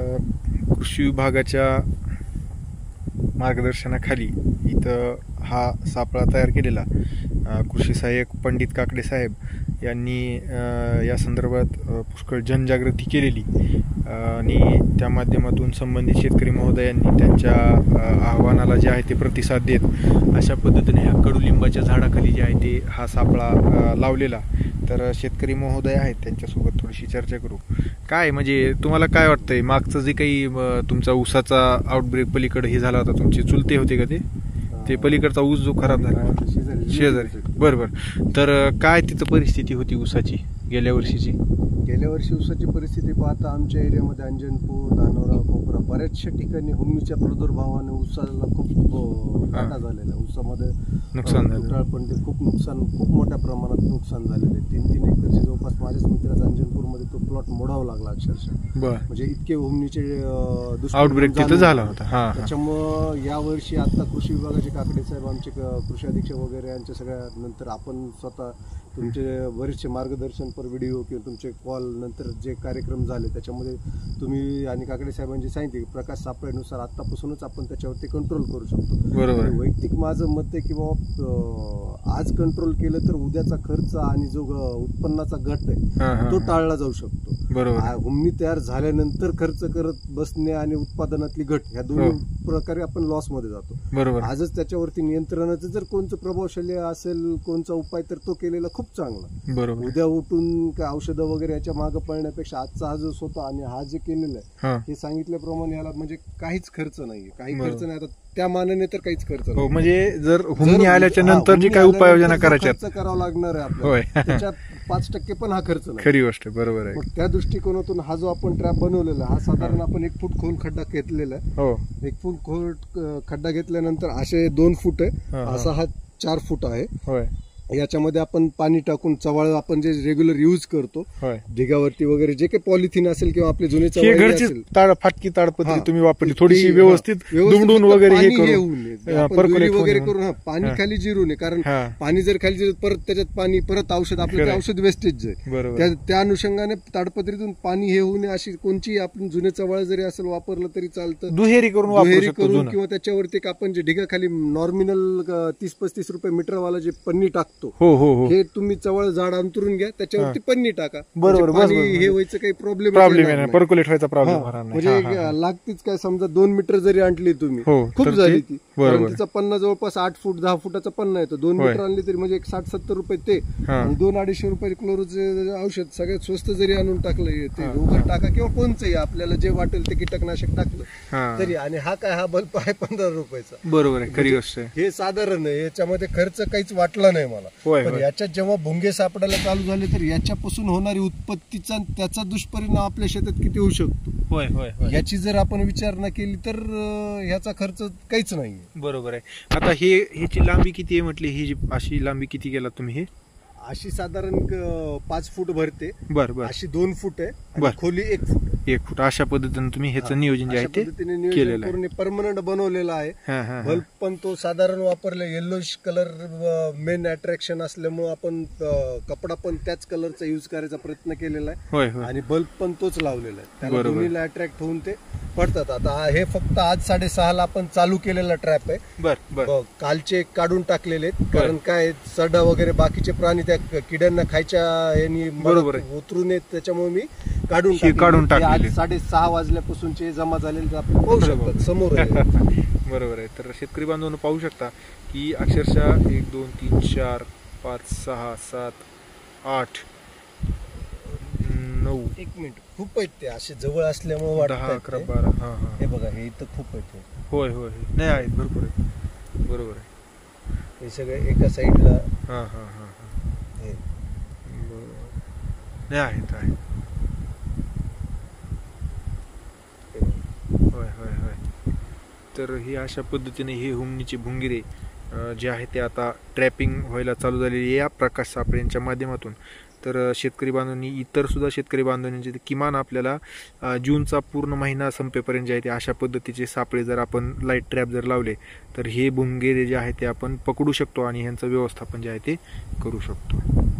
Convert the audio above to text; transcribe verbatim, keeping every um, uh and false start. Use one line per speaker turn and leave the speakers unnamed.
कृषी विभागाच्या मार्गदर्शनाखाली इथं हा सापळा तयार केलेला कृषी सहाय्यक पंडित काकडे साहेब यांनी या संदर्भात पुष्कळ जनजागृती केलेली आणि त्या माध्यमातून संबंधित शेतकरी महोदयांनी त्यांच्या आव्हानाला जे आहे ते प्रतिसाद देत अशा पद्धतीने ह्या कडुलिंबाच्या झाडाखाली जे आहे ते हा सापळा लावलेला. तर शेतकरी महोदय आहेत त्यांच्यासोबत थोडीशी चर्चा करू. काय म्हणजे तुम्हाला काय वाटतंय, मागचं जे काही तुमचा ऊसाचा आउटब्रेक पलीकडे हे झाला होता, तुमचे चुलते होते का ते ते पलीकडचा ऊस जो खराब झाला शेजारी, बरोबर. तर काय तिथं परिस्थिती होती ऊसाची गेल्या वर्षीची?
गेल्या वर्षी ऊसाची परिस्थिती पाहता आमच्या एरियामध्ये अंजनपूर, धानोरा, कोपरा बऱ्याचशा ठिकाणी हुमणीच्या प्रादुर्भावाने ऊसाला खूप घाटा झालेला. ऊसामध्ये
नुकसान झालं,
पण ते खूप नुकसान खूप मोठ्या प्रमाणात नुकसान झालेले. तीन तीन एकरचे जवळपास माझ्याच मित्राचा अंजनपूरमध्ये तो प्लॉट मोडावा लागला अक्षरशः. म्हणजे इतके हुमणीचे
आउटब्रेक तिथं झाला होता.
त्याच्यामुळं यावर्षी आता कृषी विभागाचे काकडे साहेब, आमचे कृषी अधीक्षक वगैरे यांच्या सगळ्या नंतर आपण स्वतः तुमचे बरेचसे मार्गदर्शनपर व्हिडिओ किंवा तुमचे कॉल नंतर जे कार्यक्रम झाले त्याच्यामध्ये तुम्ही आणि काकडे साहेबांनी सांगितले प्रकाश सापळ्यानुसार आतापासूनच आपण त्याच्यावरती कंट्रोल करू शकतो.
बरोबर.
वैयक्तिक माझं मत आहे की बाबा आज कंट्रोल केलं तर उद्याचा खर्च आणि जो उत्पन्नाचा घट आहे तो टाळला जाऊ शकतो.
बरोबर.
हुमणी तयार झाल्यानंतर खर्च करत बसणे आणि उत्पादनातली घट ह्या दोन्ही प्रकारे आपण लॉस मध्ये जातो.
बरोबर.
आजच त्याच्यावरती नियंत्रणाचं जर कोणतं प्रभावशाली असेल कोणता उपाय तर तो केलेला खूप चांगला.
बरोबर.
उद्या उठून काय औषधं वगैरे याच्या मागे पळण्यापेक्षा आजचा हा जो होता आणि हा जे केलेला आहे हे सांगितल्याप्रमाणे याला म्हणजे काहीच खर्च नाहीये, काही खर्च नाही. आता त्या मानाने तर काहीच खर्च नाही.
म्हणजे जर हुमणी आल्याच्या नंतर जी काही उपाययोजना करायच्या
खर्च करावा लागणार आहे आपल्याला, त्याच्यात पाच टक्के पण हा खर्च नाही.
खरी गोष्ट, बरोबर आहे.
मग त्या दृष्टिकोनातून हा जो आपण ट्रॅप बनवलेला हा साधारण आपण एक फूट खोल खड्डा घेतलेला आहे. एक फूट खोल खड्डा घेतल्यानंतर असे दोन फूट आहे, असा हा चार फूट आहे. याच्यामध्ये आपण पाणी टाकून चवाळ आपण जे रेग्युलर यूज करतो ढिगावरती वगैरे जे काही पॉलिथिन असेल किंवा आपले जुने
घरची फाटकी ताडपत्री तुम्ही वापरली थोडीशी व्यवस्थित दुमडून वगैरे हे
वगैरे करून पाणी खाली जिरून आहे. कारण पाणी जर खाली जिरत परत त्याच्यात पाणी परत औषध आपलं औषध वेस्टेज आहे. त्या अनुषंगाने ताडपत्रीतून पाणी हे होऊ नये अशी कोणची आपण जुने चवाळ जरी असेल वापरलं तरी चालतं.
दुहेरी करून
दुहेरी करून किंवा त्याच्यावरती आपण जे ढिगा खाली नॉर्मिनल तीस पस्तीस रुपये मीटरवाला जे पन्नी टाकतो
हो हो हो
हे तुम्ही चवळ झाड अंतरून घ्या, त्याच्यावरती पन्नी टाका.
बरोबर.
हे व्हायचं काही प्रॉब्लेम
प्रॉब्लेम नाही, पर्क्युलेट व्हायचा प्रॉब्लेम
म्हणजे लागतीच. काय समजा दोन मीटर जरी आणली तुम्ही खूप झाली ती, तिचा पन्ना जवळपास आठ फूट दहा फुटाचा पन्ना येतो. दोन मीटर आणली तरी म्हणजे एक साठ सत्तर रुपये ते आणि दोन अडीचशे रुपये क्लोरोचे औषध सगळ्यात स्वस्त जरी आणून टाकलं ते उघड टाका किंवा कोणचंही आपल्याला जे वाटेल ते कीटकनाशक टाकलं तरी. आणि हा काय हा बल्ब आहे पंधरा रुपयाचा.
बरोबर आहे, खरी गोष्ट आहे.
हे साधारण आहे, याच्यामध्ये खर्च काहीच वाटला नाही मला. पण याच्यात जेव्हा भुंगे सापडायला चालू झाले तर याच्यापासून होणारी उत्पत्तीचा त्याचा दुष्परिणाम आपल्या शेतात किती होऊ शकतो याची जर आपण विचारणा केली तर ह्याचा खर्च काहीच नाही.
बरोबर आहे. आता हे ह्याची लांबी किती आहे म्हटली, ही जी अशी लांबी किती गेला तुम्ही? हे
अशी साधारण पाच फूट भरते.
बरं बरं.
अशी दोन फूट आहे, खोली एक फूट
एक फूट अशा पद्धतीने तुम्ही ह्याचं नियोजन जे आहे ते केलेलं आहे,
परमनंट बनवलेला आहे. बल्ब पण तो साधारण वापरला येलोश कलर मेन अट्रॅक्शन असल्यामुळे आपण कपडा पण त्याच कलरचा युज करायचा प्रयत्न केलेला आहे आणि बल्ब पण तोच लावलेला आहे. त्याला दोन्हीला अट्रॅक्ट होऊन ते पडतात. आता हे फक्त आज साडेसहा ला आपण चालू केलेला ट्रॅप आहे.
बर.
कालचे काढून टाकलेले कारण काय सडा वगैरे बाकीचे प्राणी त्या किड्यांना खायच्या यांनी बरोबर उतरून येत, त्याच्यामुळे मी काढून
काढून टाकले.
आज साडेसहा वाजल्यापासूनचे जमा झालेले आपण पाहू शकतो समोर.
बरोबर आहे. तर शेतकरी बांधवांनो पाहू शकता की अक्षरशः एक दोन तीन चार पाच सहा सात आठ नऊ
एक मिनिट खूप आहेत ते असे जवळ असल्यामुळे
दहा अकरा बारा. हा हा
हे बघा हे इथं खूप आहेत.
होय होय नाही आहेत भरपूर आहेत. बरोबर आहे.
हे सगळे एका साईडला
हा हा हा हे नाही आहेत आहेत. होय होय होय. तर ही अशा पद्धतीने हे हुमणीचे भुंगिरे जे आहे ते आता ट्रॅपिंग व्हायला चालू झालेली या प्रकाश सापळे यांच्या माध्यमातून. तर शेतकरी बांधवांनी इतर सुद्धा शेतकरी बांधवांनी किमान आपल्याला जूनचा पूर्ण महिना संपेपर्यंत जे आहे ते अशा पद्धतीचे सापळे जर आपण लाईट ट्रॅप जर लावले तर हे भुंगे जे आहे ते आपण पकडू शकतो आणि ह्यांचं व्यवस्थापन जे आहे ते करू शकतो.